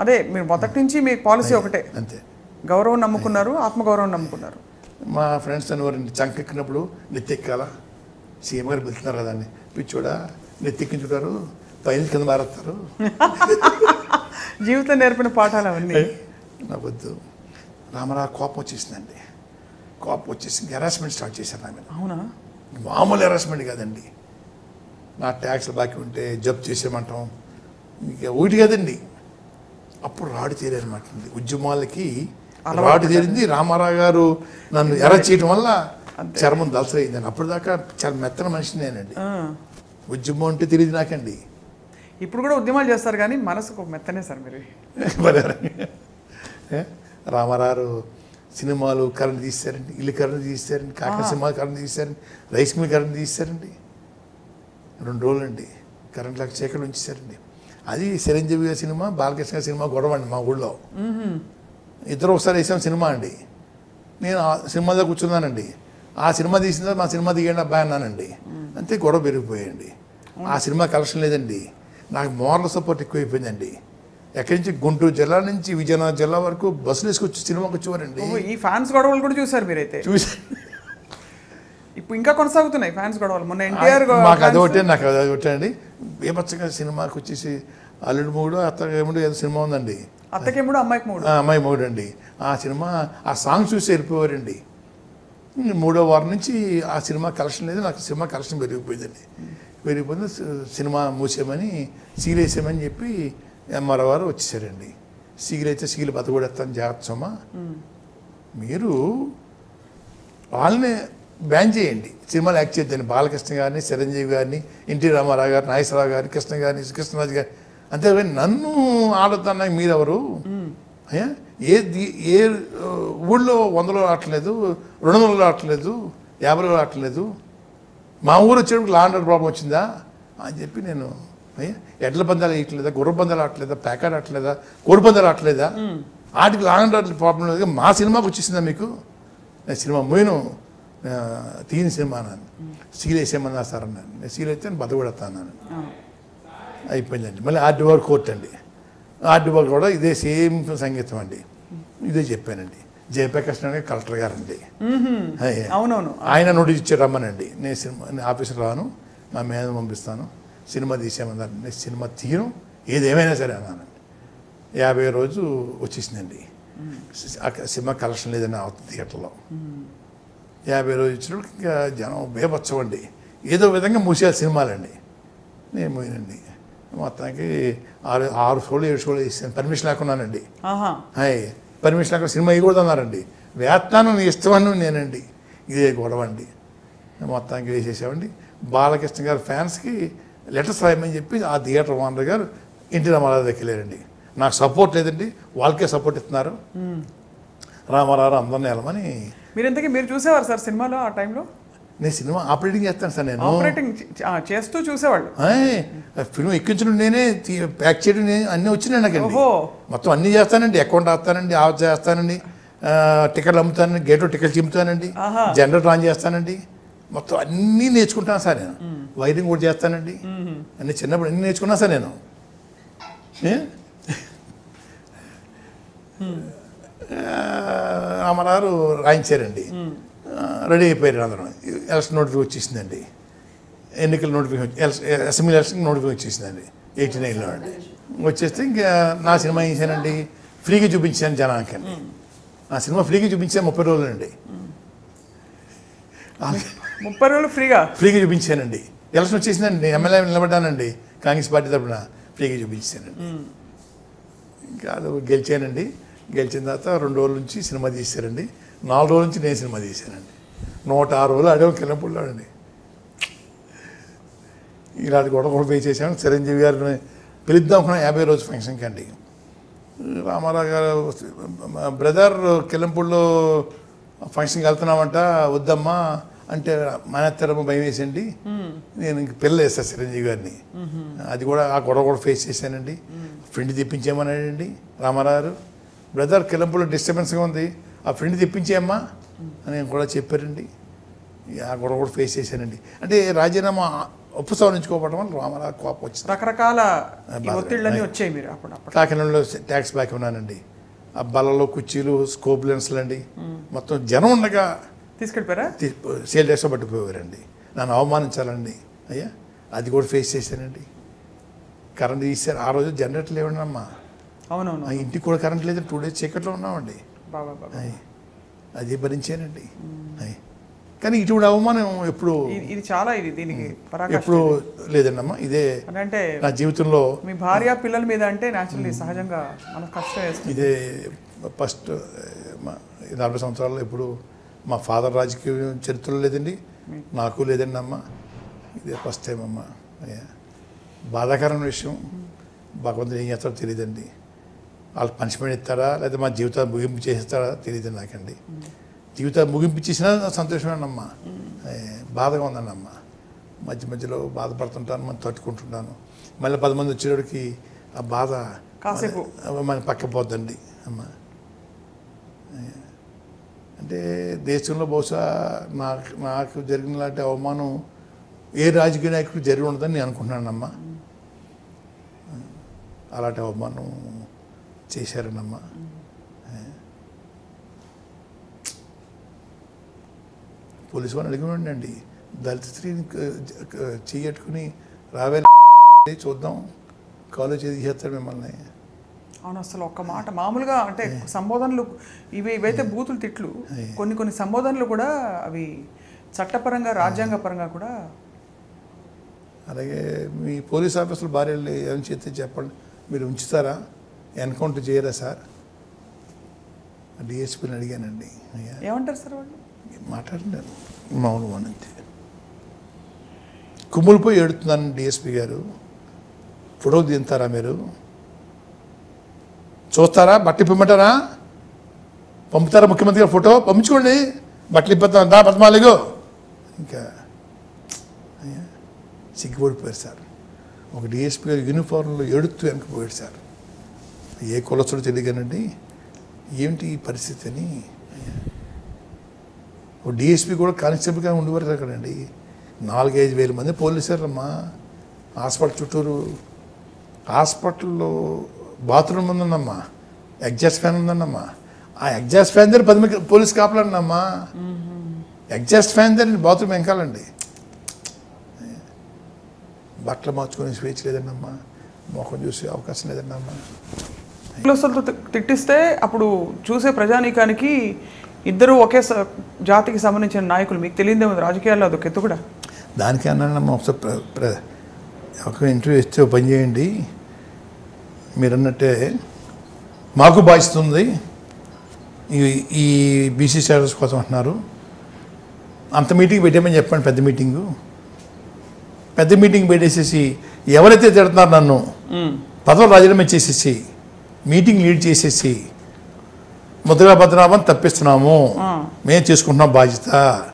అదే మీరు మొదటి నుంచి మీ పాలసీ ఒకటే, అంతే. గౌరవం నమ్ముకున్నారు, ఆత్మగౌరవం నమ్ముకున్నారు. మా ఫ్రెండ్స్ అనేవారండి చంకెక్కినప్పుడు నెత్తెక్కాలా, సీఎం గారు వెళ్తున్నారు కదా అని, పిచ్చోడా నెత్తెక్కించుంటారు, పైన కింద మారేస్తారు. జీవితం నేర్పిన పాఠాలు అవన్నీ. నాకు వద్దు. రామారావు కోపం వచ్చేసిందండి. కోపం వచ్చేసి హెరాస్మెంట్ స్టార్ట్ చేశారు నా మీద. అవునా? మామూలు హెరాస్మెంట్ కాదండి. నా ట్యాక్స్లు బాకీ ఉంటే జప్తు చేసేయమంటాం, ఇంకా ఒకటి కదండి. అప్పుడు రాడు తేరనమాట. ఉద్యమాలకి రాడు తేరింది. రామారావు గారు నన్ను ఎర్ర చేయడం వల్ల చర్మం దలసరైందండి. అప్పటిదాకా చాలా మెత్తన మనిషిని నేనండి. ఉద్యమం అంటే తెలియదు నాకండి. ఇప్పుడు కూడా ఉద్యమాలు చేస్తారు కానీ మనసుకు మెత్తనే సార్ మీరు. రామారావు సినిమాలు కరెంట్ తీస్తారండి, ఇల్లు కరెంట్ తీస్తారండి, కాకినాడ సినిమాలు కరెంట్ తీస్తారండి, రైస్ మిల్ కరెంట్ తీస్తారండి. 2 రోజులండి కరెంట్ లాగా చీకటి ఉంచేశారండి. అది చిరంజీవి గారి సినిమా, బాలకృష్ణ సినిమా గొడవ అండి మా ఊళ్ళో. ఇద్దరు ఒకసారి వేసాం సినిమా అండి. నేను ఆ సినిమాలో కూర్చున్నానండి. ఆ సినిమా తీసిన తర్వాత మా సినిమా దిగండి అబ్బాయి అన్నానండి. అంతే గొడవ పెరిగిపోయాయండి. ఆ సినిమా కలెక్షన్ లేదండి. నాకు మోరల్ సపోర్ట్ ఎక్కువైపోయిందండి. ఎక్కడి నుంచి గుంటూరు జిల్లా నుంచి విజయనగరం జిల్లా వరకు బస్సులు వేసుకొచ్చి సినిమాకి వచ్చేవారండి. ఈ ఫ్యాన్స్ గొడవలు కూడా చూసారు మీరైతే? చూసాను. ఇప్పుడు ఇంకా కొనసాగుతున్నాయి ఫ్యాన్స్ గొడవలు. మొన్న ఎన్టీఆర్ మాకు అదొకటే, నాకు అదొకటే అండి. బేబచ్చగా సినిమాకి వచ్చేసి అల్లుడు మూడు అత్తకేముడు ఏదో సినిమా ఉందండి. అత్తకేముడు అమ్మాయికి మూడు, అమ్మాయి మూడు అండి. ఆ సినిమా ఆ సాంగ్ చూసి వెళ్ళిపోయారండి. 3వ వారం నుంచి ఆ సినిమా కలెక్షన్ లేదు. నాకు సినిమా కలెక్షన్ పెరిగిపోయిందండి. పెరిగిపోయింది. సినిమా మూసేయమని సీల్ వేసామని చెప్పి ఎంఆర్ఓ వారు వచ్చేసారండి. సీల్ అయితే సీల్ బతకూడేస్తాను జాగ్రత్తమ్మా, మీరు వాళ్ళని బ్యాన్ చేయండి, సినిమాలు యాక్ట్ చేద్దండి. బాలకృష్ణ గారిని, చిరంజీవి గారిని, ఎన్టీ రామారావు గారిని, నాగేశ్వరరావు గారిని, కృష్ణ గారిని, కృష్ణరాజు గారిని. అంతేగాని నన్ను ఆడుతున్నా మీరెవరు? అయ్యా ఏ ఊళ్ళో 100లో ఆడట్లేదు, 200లో ఆడట్లేదు, 50లో ఆడట్లేదు. మా ఊరు వచ్చేటప్పుడు లా అండ్ ఆర్డర్ ప్రాబ్లం వచ్చిందా అని చెప్పి నేను, అయ్యా ఎడ్ల పందాలు వేయట్లేదా, గుర్ర పందాలు ఆడట్లేదా, ప్యాకెట్ ఆడట్లేదా, కోడి పందాలు ఆడట్లేదా, వాటికి లా అండ్ ఆర్డర్ ప్రాబ్లం లేదు, మా సినిమాకి వచ్చేసిందా మీకు? నేను సినిమా మూయను, తీయని సినిమా అన్నాను. సీల్ వేసేయమన్నా సార్ అన్నాను. నేను సీల్ అయితే నేను బతకూడతా అన్నాను. అయిపోయిందండి. మళ్ళీ ఆర్డీఓ కోర్టు అండి. ఆర్డీఓ కూడా ఇదే సేమ్ సంగీతం అండి. ఇదే చెప్పానండి. జయప్రకాష్ కలెక్టర్ గారండి. అవునవును, ఆయన నోటీస్ ఇచ్చారు రమ్మనండి. నేను సినిమా ఆఫీసర్ రాను, మా మీద పంపిస్తాను, సినిమా తీసేయమన్నారు. నేను సినిమా తీయను, ఏదేమైనా సరే అన్నానండి. 50వ రోజు వచ్చేసిందండి. సినిమా కలెక్షన్ లేదని అవుతుంది థియేటర్లో. 50వ రోజు ఇచ్చినప్పుడు ఇంకా జనం బేబచ్చవండి. ఏదో విధంగా మూసేయాలి సినిమాలండి. నేను పోయినండి. మొత్తానికి 6 షోలు 7 షోలు వేసాను. పర్మిషన్ లేకున్నానండి. పర్మిషన్ లేకుండా సినిమా వేయకూడదు అన్నారండి. వేస్తాను, నీ ఇష్టమని నేనండి. ఇదే గొడవ అండి. మొత్తానికి వేసేసామండి. బాలకృష్ణ గారి ఫ్యాన్స్కి లెటర్స్ రాయమని చెప్పి ఆ థియేటర్ ఓనర్ గారు ఎన్టీ రామారావు దగ్గరికి వెళ్ళారండి. నాకు సపోర్ట్ లేదండి, వాళ్ళకే సపోర్ట్ ఇస్తున్నారు. రామారావు అందరినీ వెళ్ళమని. మీరు చూసేవారు సార్ సినిమాలో ఆ టైంలో? నేను సినిమా ఆపరేటింగ్ చేస్తాను సార్. నేను ఆపరేటింగ్ చేస్తూ చూసేవాళ్ళు. ఫిల్మ్ ఎక్కించడం నేనే, ప్యాక్ చేయడం నేను, అన్నీ వచ్చినాయి నాకండి. మొత్తం అన్నీ చేస్తానండి. అకౌంట్ రాస్తానండి, ఆఫ్ చేస్తానండి, టికెట్లు అమ్ముతానండి, గేట్లో టికెట్ చిమ్ముతానండి, జనరేటర్ ఆన్ చేస్తానండి. మొత్తం అన్నీ నేర్చుకుంటాను సార్ నేను. వైరింగ్ కూడా చేస్తానండి. అన్నీ చిన్నప్పుడు అన్నీ నేర్చుకున్నా సార్ నేను. రామారావు రాయించారండి. రెడీ అయిపోయారు అందరం. ఎలక్షన్ నోటిఫికేషన్ వచ్చేసిందండి. ఎన్నికల నోటిఫికేషన్, అసెంబ్లీ ఎలక్షన్ నోటిఫికేషన్ వచ్చేసిందండి 89లో అండి. వచ్చేస్తే ఇంకా నా సినిమా వేసానండి. ఫ్రీగా చూపించాను జనానికి అండి. నా సినిమా ఫ్రీగా చూపించాను 30 రోజులు అండి. 30 రోజులు ఫ్రీగా చూపించానండి. ఎలక్షన్ వచ్చేసిందండి. ఎమ్మెల్యే నిలబడ్డానండి కాంగ్రెస్ పార్టీ తరఫున. ఫ్రీగా చూపించానండి. ఇంకా అది గెలిచానండి. గెలిచిన తర్వాత 2 రోజుల నుంచి సినిమా తీశారండి. 4 రోజుల నుంచి నేను సినిమా తీశానండి. 106 రోజులు అడవి కిన్నపుల్లాడండి. ఇలాంటి గొడవ పే చేశాను. చిరంజీవి గారిని పిలుద్దాం అనుకున్న 50వ రోజు ఫంక్షన్కి అండి. రామారావు గారు బ్రదర్ కిల్లంపూడిలో ఫంక్షన్కి వెళ్తున్నామంట, వద్దమ్మా అంటే మానేత్తరమ్మ భయం వేసండి. నేను ఇంక పిల్లలు వేస్తాను చిరంజీవి గారిని. అది కూడా ఆ గొడవ కూడా ఫేస్ చేశానండి. ఫ్రెండ్ తెప్పించేమన్నాడండి రామారావు గారు. బ్రదర్ కిల్లంపూడిలో డిస్టర్బెన్స్గా ఉంది, ఆ ఫ్రెండ్ తెప్పించేయమ్మా అని కూడా చెప్పారండి. ఆ గొడవ కూడా ఫేస్ చేశానండి. అంటే రాజీనామా ఉపసంహరించుకోవడం వల్ల రామారావు కోపం వచ్చింది. రకరకాల ఒత్తిళ్ళన్నీ వచ్చాయి మీరు అప్పుడు. కాకినాడలో ట్యాక్స్ బ్యాక్ ఉన్నానండి. ఆ బల్లలో కుర్చీలు స్కోప్ లెన్స్లు అండి, మొత్తం జనం ఉండగా తీసుకెళ్ళిపోయారా? Sale tax పట్టుకుపోయారండి. నన్ను అవమానించాలండి అయ్యా, అది కూడా ఫేస్ చేశానండి. కరెంట్ తీశారు ఆ రోజు, జనరేటర్ లేవండి అమ్మా. అవునవును. ఇంటికి కూడా కరెంట్ లేదు, 2 days చీకట్లో ఉన్నామండి. అది భరించానండి. కానీ ఇటువంటి అవమానం ఎప్పుడు ఇది చాలా ఇది దీనికి ఎప్పుడు లేదండి అమ్మా. ఇదే అంటే నా జీవితంలో మీ భార్య పిల్లల మీద అంటే న్యాచురల్లీ సహజంగా మనకు కష్టం వేస్తుంది. ఇదే ఫస్ట్ 40 సంవత్సరాల్లో ఎప్పుడు మా ఫాదర్ రాజకీయ చరిత్రలో లేదండి, నాకు లేదండి అమ్మ. ఇదే ఫస్ట్ టైం అమ్మ. అయ్యా, బాధాకరమైన విషయం. భగవంతుడు ఏం చేస్తాడో తెలియదండి. వాళ్ళు పనిష్మెంట్ ఇస్తారా లేదా మా జీవితాన్ని ముగింపు చేస్తారా తెలియదు నాకండి. జీవితాన్ని ముగింపు చేసినా సంతోషమేనమ్మా. బాధగా ఉందండి అమ్మ. మధ్యలో బాధపడుతుంటాను, మనం తట్టుకుంటుంటాను. మళ్ళీ 10 మంది వచ్చేవాడికి ఆ బాధ కాసేపు మన పక్క పోద్దండి అమ్మ. అంటే దేశంలో బహుశా నాకు జరిగిన లాంటి అవమానం ఏ రాజకీయ నాయకుడు జరిగి ఉండదని నేను అనుకుంటున్నానమ్మా. అలాంటి అవమానం చేశారనమ్మా. పోలీసు వాళ్ళని అడిగినండి అండి, దళిత స్త్రీని చెయ్యట్టుకుని రావే చూద్దాం, కాలేజ్ చేస్తాడు మిమ్మల్ని. అవును, అసలు ఒక్క మాట మామూలుగా అంటే సంబోధనలు ఇవైతే బూతులు తిట్లు, కొన్ని సంబోధనలు కూడా అవి చట్టపరంగా రాజ్యాంగపరంగా కూడా. అలాగే మీ పోలీస్ ఆఫీసర్లు భార్యలు ఏం చేస్తే చెప్పండి, మీరు ఉంచుతారా, ఎన్కౌంటర్ చేయరా సార్? డిఎస్పీని అడిగానండి. ఏమంటారు సార్ వాళ్ళు? మాట్లాడినారు మామూలు అంతే. కుమ్ములిపోయి ఏడుతున్నాను డిఎస్పీ గారు, ఫోటో దింతారా మీరు, చూస్తారా, బట్టలు ఇప్పమంటారా, పంపుతారా ముఖ్యమంత్రి గారు ఫోటో పంపించుకోండి, బట్టలు ఇప్పేస్తాం దా పద్మాలిగో. ఇంకా సిగ్గుపడిపోయారు సార్. ఒక డిఎస్పీ గారు యూనిఫామ్లో ఏడుతూ వెనకపోయాడు సార్. ఏ కులస్తుడు తెలియగానండి, ఏమిటి ఈ పరిస్థితి అని. ఒక డిఎస్పీ కూడా కానిస్టేబుల్గా ఉండేవారు అక్కడండి. 4-5 వేల మంది పోలీసులమ్మా హాస్పిటల్ చుట్టూరు. హాస్పిటల్లో బాత్రూమ్ ఉందన్నమ్మా, ఎగ్జాస్ట్ ఫ్యాన్ ఉందన్నమ్మా. ఆ ఎగ్జాస్ట్ ఫ్యాన్ దగ్గర 10 మంది పోలీసు కాపలండమ్మా. ఎగ్జాస్ట్ ఫ్యాన్ దగ్గర బాత్రూమ్ వెంకాలండి. బట్టలు మార్చుకునే స్వేచ్ఛ లేదన్నమ్మా, మొఖం చూసే అవకాశం లేదన్నమ్మా. పోలీసులతో తిట్టిస్తే అప్పుడు చూసే ప్రజానీకానికి ఇద్దరు ఒకే జాతికి సంబంధించిన నాయకులు, మీకు తెలియదేమో రాజకీయాల్లో అదొక ఎత్తు కూడా. దానికి అన్నానమ్మా, ఒకసారి ఒక ఇంటర్వ్యూ ఇస్తే పని చేయండి, మీరు అన్నట్టే మాకు బాధిస్తుంది, ఈ బీసీ స్టేటస్ కోసం అంటున్నారు, అంత మీటింగ్ పెట్టామని చెప్పండి. పెద్ద మీటింగ్ పెట్టేసేసి ఎవరైతే తిడుతున్నారు నన్ను పదవులు రాజీనామా చేసేసి మీటింగ్ లీడ్ చేసేసి ముద్రగడ పద్మనాభం తప్పిస్తున్నాము, మేము చేసుకుంటున్నాం బాధ్యత,